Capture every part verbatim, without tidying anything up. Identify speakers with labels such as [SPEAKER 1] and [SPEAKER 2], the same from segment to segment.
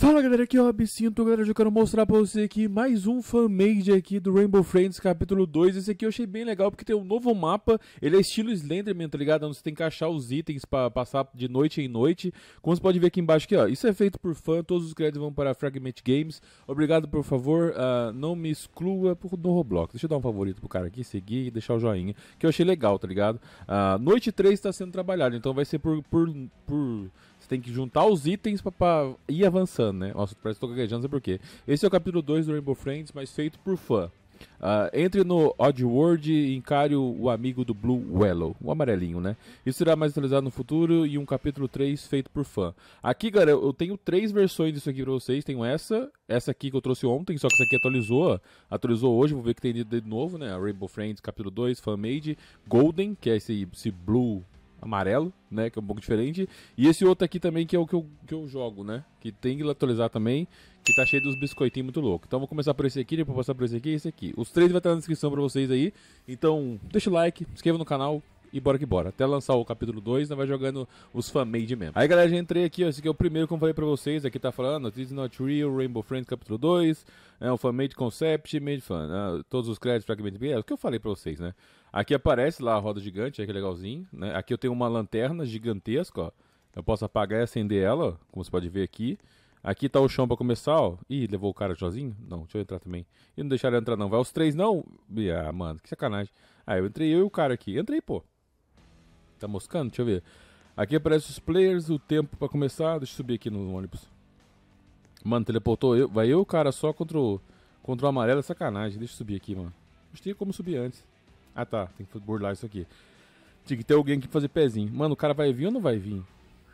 [SPEAKER 1] Fala galera, aqui é o Absinto, galera, eu quero mostrar pra você aqui mais um fanmade aqui do Rainbow Friends capítulo dois. Esse aqui eu achei bem legal porque tem um novo mapa, ele é estilo Slenderman, tá ligado? Onde você tem que achar os itens pra passar de noite em noite. Como você pode ver aqui embaixo aqui, ó, isso é feito por fã, todos os créditos vão para Fragment Games. Obrigado, por favor, uh, não me exclua no Roblox. Deixa eu dar um favorito pro cara aqui, seguir e deixar o joinha, que eu achei legal, tá ligado? Uh, noite três tá sendo trabalhado, então vai ser por... por, por... Você tem que juntar os itens pra, pra ir avançando, né? Nossa, parece que tô gaguejando, não sei porquê. Esse é o capítulo dois do Rainbow Friends, mas feito por fã. Uh, entre no Oddworld e encare o, o amigo do Blue Wellow, o amarelinho, né? Isso será mais atualizado no futuro e um capítulo três feito por fã. Aqui, galera, eu tenho três versões disso aqui pra vocês. Tenho essa, essa aqui que eu trouxe ontem, só que essa aqui atualizou, atualizou hoje. Vou ver que tem de, de novo, né? Rainbow Friends capítulo dois, Fanmade, Golden, que é esse, esse Blue amarelo, né, que é um pouco diferente, e esse outro aqui também que é o que eu, que eu jogo, né, que tem que atualizar também, que tá cheio dos biscoitinhos muito loucos. Então vou começar por esse aqui, depois passar por esse aqui e esse aqui. Os três vai estar na descrição pra vocês aí, então deixa o like, se inscreva no canal e bora que bora. Até lançar o capítulo dois, nós vai jogando os fanmade mesmo. Aí galera, já entrei aqui, ó, esse aqui é o primeiro, como eu falei pra vocês, aqui tá falando, This is Not Real, Rainbow Friends capítulo dois, é o fanmade concept, made fun, né? Todos os créditos, fragment, é o que eu falei pra vocês, né. Aqui aparece lá a roda gigante, é que legalzinho, né? Aqui eu tenho uma lanterna gigantesca, ó. Eu posso apagar e acender ela, ó, como você pode ver aqui. Aqui tá o chão pra começar, ó. Ih, levou o cara sozinho? Não, deixa eu entrar também. E não deixaram entrar não. Vai os três não? Ah, mano, que sacanagem. Ah, eu entrei eu e o cara aqui. Entrei, pô. Tá moscando? Deixa eu ver. Aqui aparece os players, o tempo pra começar. Deixa eu subir aqui no ônibus. Mano, teleportou eu. Vai eu e o cara só contra o, contra o amarelo. É sacanagem. Deixa eu subir aqui, mano. Não tinha como subir antes. Ah, tá. Tem que burlar isso aqui. Tinha que ter alguém aqui pra fazer pezinho. Mano, o cara vai vir ou não vai vir?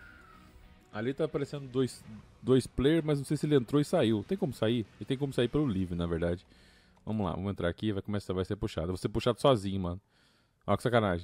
[SPEAKER 1] Ali tá aparecendo dois, dois players, mas não sei se ele entrou e saiu. Tem como sair? Ele tem como sair pelo livre, na verdade. Vamos lá, vamos entrar aqui. Vai começar, vai ser puxado. Eu vou ser puxado sozinho, mano. Olha que sacanagem.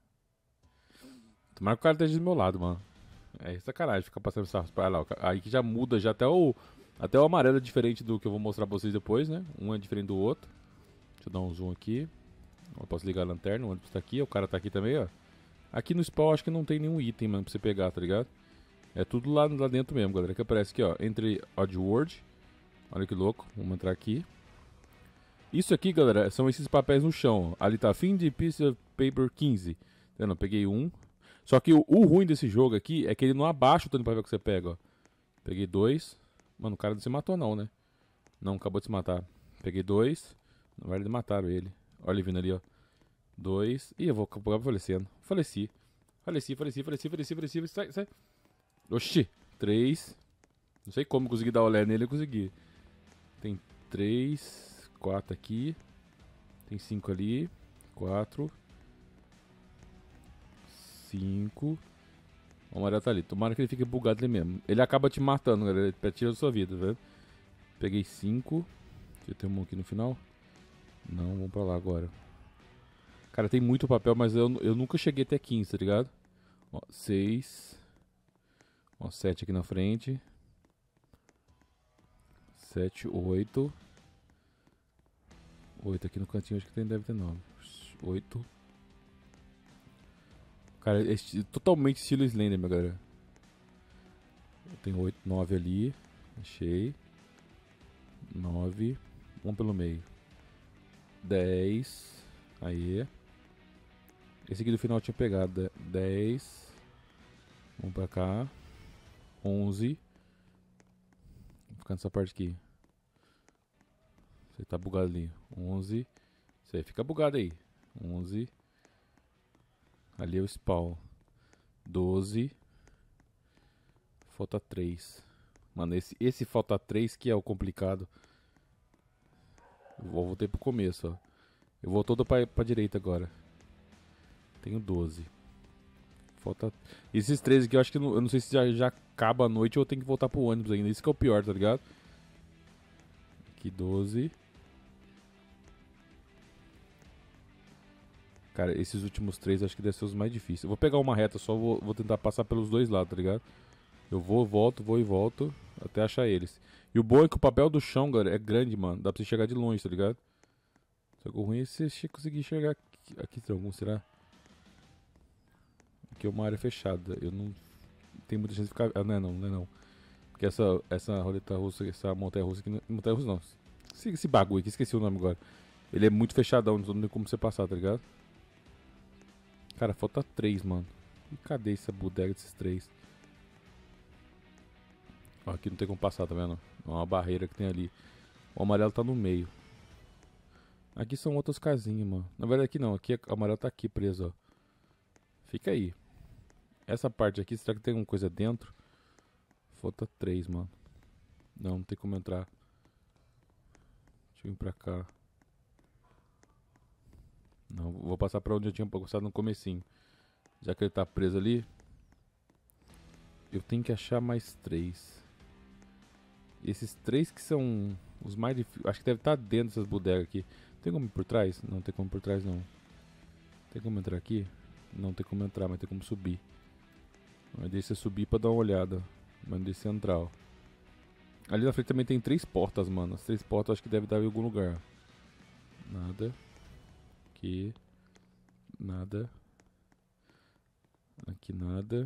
[SPEAKER 1] Tomara que o cara esteja do meu lado, mano. É sacanagem ficar passando essa pra lá. Aí que já muda, já até o, até o amarelo é diferente do que eu vou mostrar pra vocês depois, né? Um é diferente do outro. Deixa eu dar um zoom aqui. Eu posso ligar a lanterna, o ônibus tá aqui, o cara tá aqui também, ó. Aqui no spawn acho que não tem nenhum item, mano, pra você pegar, tá ligado? É tudo lá, lá dentro mesmo, galera. Que aparece aqui, ó, entre Oddworld. Olha que louco, vamos entrar aqui. Isso aqui, galera, são esses papéis no chão, ó. Ali tá fim de piece of paper quinze. Eu não peguei um. Só que o, o ruim desse jogo aqui é que ele não abaixa o tanto de papel que você pega, ó. Peguei dois. Mano, o cara não se matou não, né? Não, acabou de se matar. Peguei dois. Na verdade, mataram ele. Olha ele vindo ali, ó. Dois. Ih, eu vou acabar falecendo. Faleci. Faleci, faleci, faleci, faleci, faleci. Sai, sai. Oxi. Três. Não sei como consegui dar olé nele, eu consegui. Tem três. Quatro aqui. Tem cinco ali. Quatro. Cinco. O amarelo tá ali. Tomara que ele fique bugado ali mesmo. Ele acaba te matando, galera. Ele tira a sua vida, tá vendo? Peguei cinco. Deixa eu ter um aqui no final. Não, vamos pra lá agora. Cara, tem muito papel, mas eu, eu nunca cheguei até quinze, tá ligado? Ó, seis. Ó, sete aqui na frente. sete, oito. oito aqui no cantinho, acho que tem, deve ter nove. oito. Cara, é esti totalmente estilo Slender, minha galera. Tem oito, nove ali. Achei. nove. Um pelo meio. dez. Aí. Esse aqui do final eu tinha pegado. dez. Vamos pra cá. onze. Vou ficar nessa parte aqui. Você tá bugado ali. onze. Você fica bugado aí. onze. Ali é o spawn. doze. Falta três. Mano, esse, esse falta três que é o complicado. Eu voltei pro começo, ó. Eu vou todo pra, pra direita agora. Tenho doze. Falta... Esses três aqui eu acho que não, eu não sei se já, já acaba a noite ou eu tenho que voltar pro ônibus ainda. Isso que é o pior, tá ligado? Aqui doze. Cara, esses últimos três acho que devem ser os mais difíceis. Eu vou pegar uma reta só, vou, vou tentar passar pelos dois lados, tá ligado? Eu vou, volto, vou e volto até achar eles. E o bom é que o papel do chão, galera, é grande, mano. Dá pra você chegar de longe, tá ligado? Só que o ruim é você conseguir chegar aqui. Aqui tem algum, será? Aqui é uma área fechada. Eu não... Tem muita chance de ficar... Ah, não é não, não é não. Porque essa, essa roleta russa, essa montanha russa aqui, montanha russa não. Esse, esse bagulho aqui, esqueci o nome agora. Ele é muito fechadão, não tem como você passar, tá ligado? Cara, falta três, mano. E cadê essa bodega desses três? Ó, aqui não tem como passar, tá vendo? É uma barreira que tem ali. O amarelo tá no meio. Aqui são outras casinhas, mano. Na verdade aqui não, aqui o amarelo tá aqui preso, ó. Fica aí. Essa parte aqui, será que tem alguma coisa dentro? Falta três, mano. Não, não tem como entrar. Deixa eu vir pra cá. Não, vou passar pra onde eu tinha passado no comecinho. Já que ele tá preso ali. Eu tenho que achar mais três. Esses três que são os mais difíceis. Acho que deve estar dentro dessas bodegas aqui. Tem como ir por trás? Não tem como ir por trás, não. Tem como entrar aqui? Não tem como entrar, mas tem como subir. Mas deixa eu subir pra dar uma olhada. Mas deixa eu entrar, ó. Ali na frente também tem três portas, mano. As três portas acho que deve dar em algum lugar. Nada. Aqui. Nada. Aqui nada.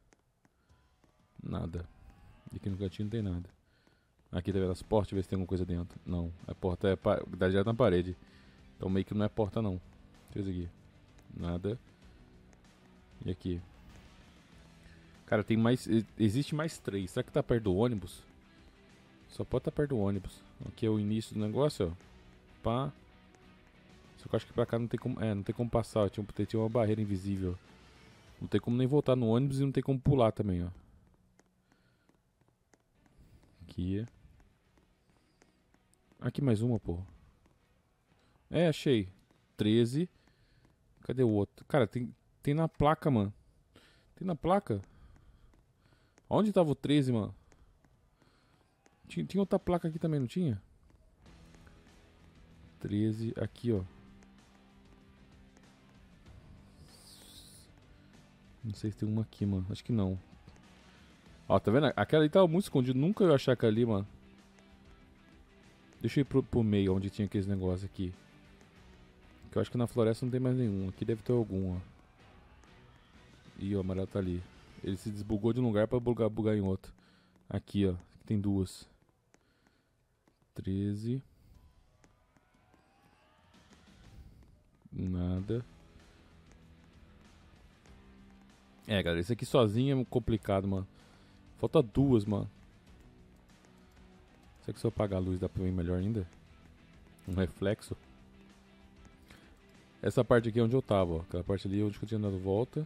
[SPEAKER 1] Nada. E aqui no cantinho não tem nada. Aqui tá vendo as portas, ver se tem alguma coisa dentro. Não, a porta é pa dá direto na parede. Então meio que não é porta não. Deixa eu ver aqui. Nada. E aqui. Cara, tem mais. Existe mais três. Será que tá perto do ônibus? Só pode estar tá perto do ônibus. Aqui é o início do negócio, ó. Pá. Só que eu acho que pra cá não tem como. É, não tem como passar. Tinha, tinha uma barreira invisível. Não tem como nem voltar no ônibus e não tem como pular também, ó. Aqui. Aqui mais uma, pô. É, achei. treze. Cadê o outro? Cara, tem, tem na placa, mano. Tem na placa? Onde tava o treze, mano? Tinha, tinha outra placa aqui também, não tinha? treze, aqui, ó. Não sei se tem uma aqui, mano. Acho que não. Ó, tá vendo? Aquela ali tava muito escondida. Nunca eu ia achar aquela ali, mano. Deixa eu ir pro, pro meio, onde tinha aqueles negócios aqui. Que eu acho que na floresta não tem mais nenhum. Aqui deve ter algum, ó. Ih, o amarelo tá ali. Ele se desbugou de um lugar pra bugar, bugar em outro. Aqui, ó. Aqui tem duas. treze. Nada. É, galera, esse aqui sozinho é complicado, mano. Falta duas, mano. Será que se eu apagar a luz dá pra ver melhor ainda? Um reflexo. Essa parte aqui é onde eu tava, ó. Aquela parte ali é onde eu tinha dado volta.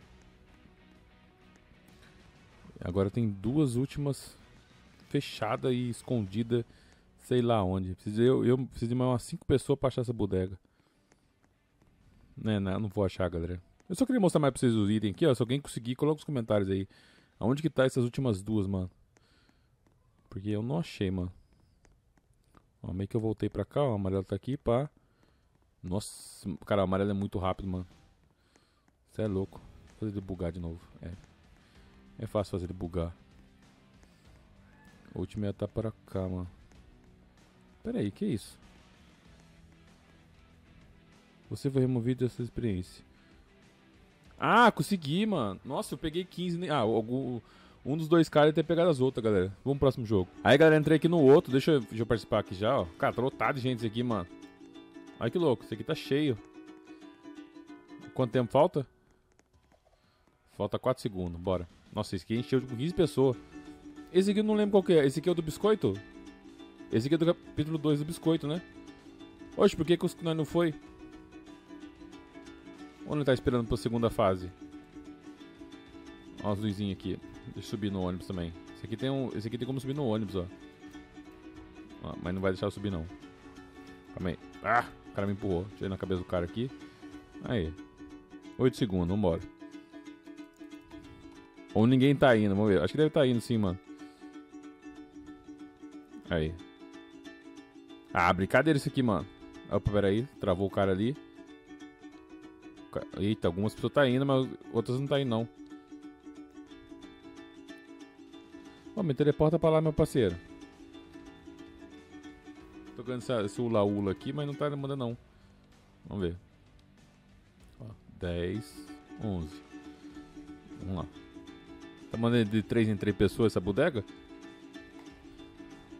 [SPEAKER 1] Agora tem duas últimas fechadas e escondidas. Sei lá onde. Preciso, eu, eu preciso de mais umas cinco pessoas pra achar essa bodega. Né, não, não vou achar, galera. Eu só queria mostrar mais pra vocês os itens aqui, ó. Se alguém conseguir, coloca nos comentários aí. Aonde que tá essas últimas duas, mano? Porque eu não achei, mano. Ó, meio que eu voltei pra cá, ó. O amarelo tá aqui, pá. Nossa, cara, o amarelo é muito rápido, mano. Você é louco. Vou fazer ele bugar de novo. É. É fácil fazer ele bugar. A última ia tá pra cá, mano. Pera aí, que isso? Você foi removido dessa experiência. Ah, consegui, mano. Nossa, eu peguei quinze. Ah, algum, um dos dois caras ia ter pegado as outras, galera. Vamos pro próximo jogo. Aí, galera, entrei aqui no outro. Deixa eu, deixa eu participar aqui já, ó. Cara, tá lotado de gente isso aqui, mano. Olha que louco. Isso aqui tá cheio. Quanto tempo falta? Falta quatro segundos. Bora. Nossa, esse aqui encheu com quinze pessoas. Esse aqui eu não lembro qual que é. Esse aqui é o do biscoito? Esse aqui é do capítulo dois do biscoito, né? Oxe, por que que nós não foi? Ou não tá esperando pra segunda fase? Ó as luzinhas aqui. Deixa eu subir no ônibus também. Esse aqui tem, um, esse aqui tem como subir no ônibus, ó. Ó, mas não vai deixar eu subir, não. Calma aí. Ah! O cara me empurrou. Tirei na cabeça do cara aqui. Aí. oito segundos, vambora. Ou ninguém tá indo, vamos ver. Acho que deve tá indo sim, mano. Aí. Ah, brincadeira isso aqui, mano. Opa, peraí. Travou o cara ali. Eita, algumas pessoas tá indo, mas outras não tá indo, não. Ó, me teleporta pra lá, meu parceiro. Tô ganhando esse, esse ula-ula aqui, mas não tá mandando, não. Vamos ver. Ó, dez, onze. Vamos lá. Tá mandando de três em três pessoas essa bodega?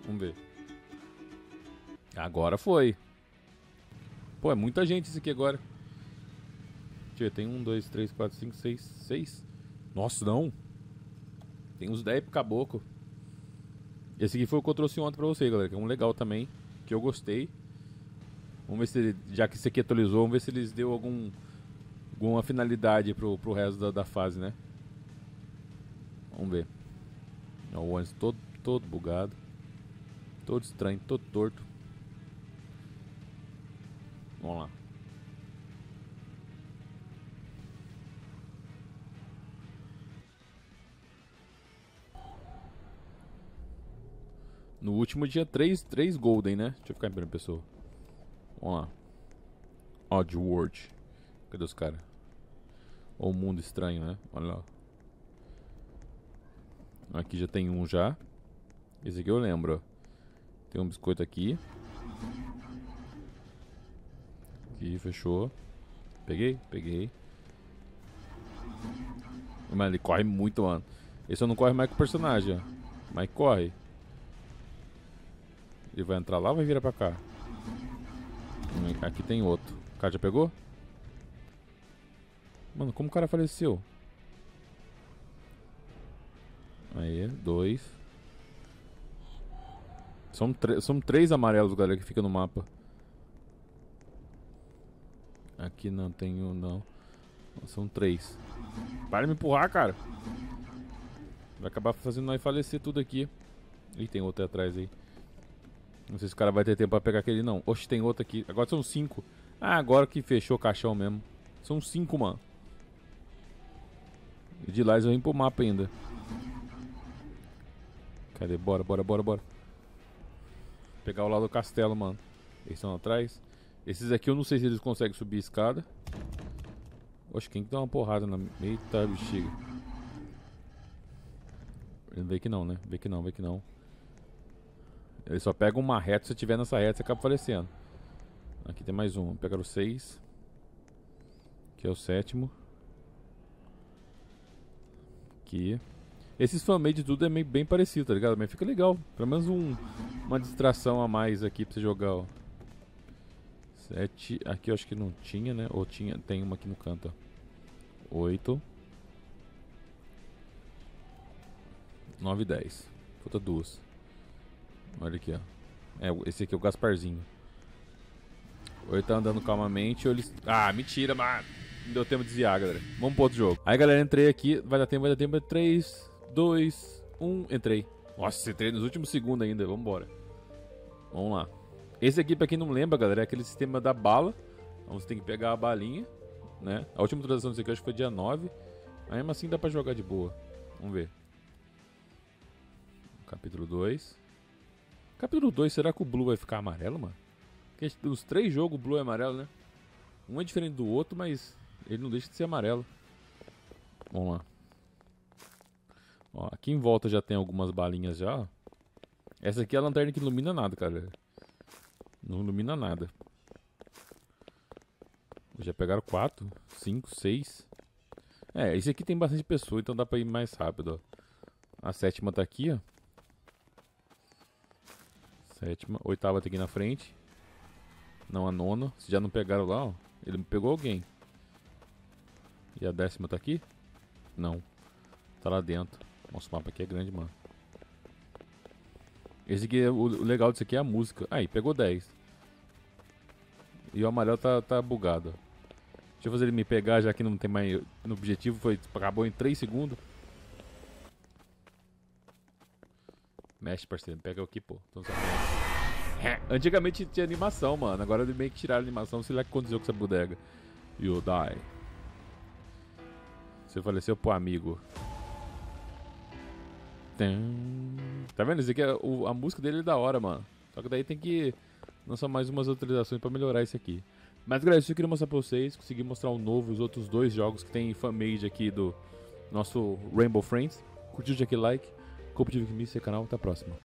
[SPEAKER 1] Vamos ver. Agora foi. Pô, é muita gente isso aqui agora. Deixa eu ver, tem um, dois, três, quatro, cinco, seis, seis. Nossa, não. Tem uns dez pro caboclo. Esse aqui foi o que eu trouxe ontem pra você, galera. Que é um legal também, que eu gostei. Vamos ver se, já que esse aqui atualizou, vamos ver se eles deu algum, alguma finalidade pro, pro resto da, da fase, né? Vamos ver. Ó, o ônibus todo, todo bugado. Todo estranho, todo torto. Vamos lá. No último dia três, três Golden, né? Deixa eu ficar em primeira pessoa. Vamos lá. Oddworld. Cadê os caras? Ou Mundo Estranho, né? Olha lá. Aqui já tem um já. Esse aqui eu lembro, ó. Tem um biscoito aqui. Aqui, fechou. Peguei? Peguei. Mas ele corre muito, mano. Esse eu não corre mais com o personagem, ó. Mas corre. Ele vai entrar lá ou vai virar pra cá? Aqui tem outro. O cara já pegou? Mano, como o cara faleceu? Aí, dois. São, são três amarelos, galera, que fica no mapa. Aqui não tem um, não. São três. Para de me empurrar, cara. Vai acabar fazendo nós falecer tudo aqui. Ih, tem outro aí atrás aí. Não sei se o cara vai ter tempo pra pegar aquele, não. Oxe, tem outro aqui. Agora são cinco. Ah, agora que fechou o caixão mesmo. São cinco, mano. E de lá eles vão vir pro mapa ainda. Cadê? Bora, bora, bora, bora. Pegar o lado do castelo, mano. Eles estão atrás. Esses aqui eu não sei se eles conseguem subir a escada. Oxe, quem que dá uma porrada na... Eita, bexiga. Vê que não, né? Vê que não, vê que não. Ele só pega uma reta. Se você tiver nessa reta, você acaba falecendo. Aqui tem mais um. Vamos pegar o seis. Aqui é o sétimo. Aqui. Esses fanmade de tudo é meio bem parecido, tá ligado? Mas fica legal. Pelo menos um, uma distração a mais aqui pra você jogar, ó. Sete. Aqui eu acho que não tinha, né? Ou tinha. Tem uma aqui no canto, ó. Oito. Nove e dez. Falta duas. Olha aqui, ó. É, esse aqui é o Gasparzinho. Ou ele tá andando calmamente, ou ele... Ah, mentira, mano. Não deu tempo de desviar, galera. Vamos pro outro jogo. Aí, galera, entrei aqui. Vai dar tempo, vai dar tempo. três, dois, um. Entrei. Nossa, entrei nos últimos segundos ainda. Vambora. Vamos lá. Esse aqui, pra quem não lembra, galera, é aquele sistema da bala. Então você tem que pegar a balinha, né? A última atualização desse aqui eu acho que foi dia nove. Aí, mesmo assim, dá pra jogar de boa. Vamos ver. Capítulo dois. Capítulo dois, será que o Blue vai ficar amarelo, mano? Porque os três jogos o Blue é amarelo, né? Um é diferente do outro, mas ele não deixa de ser amarelo. Vamos lá. Ó, aqui em volta já tem algumas balinhas já, ó. Essa aqui é a lanterna que não ilumina nada, cara. Não ilumina nada. Já pegaram quatro, cinco, seis. É, esse aqui tem bastante pessoa, então dá pra ir mais rápido, ó. A sétima tá aqui, ó. Sétima, oitava tá aqui na frente. Não, a nona. Se já não pegaram lá, ó. Ele pegou alguém. E a décima tá aqui? Não. Tá lá dentro. Nossa, o mapa aqui é grande, mano. Esse aqui, o legal disso aqui é a música. Aí, pegou dez. E o amarelo tá, tá bugado. Deixa eu fazer ele me pegar, já que não tem mais... No objetivo foi... Acabou em três segundos. Mexe, parceiro. Pega aqui, pô. Então, é. Antigamente tinha animação, mano. Agora meio que tiraram a animação. Sei lá o que aconteceu com essa bodega. You die. Você faleceu pro amigo. Tá vendo? Isso aqui é, o, a música dele é da hora, mano. Só que daí tem que lançar mais umas atualizações pra melhorar isso aqui. Mas, galera, isso eu queria mostrar pra vocês. Consegui mostrar o novo, os outros dois jogos que tem fanmade aqui do nosso Rainbow Friends. Curtiu, já aquele like. Compartilha aqui no canal. Até a próxima.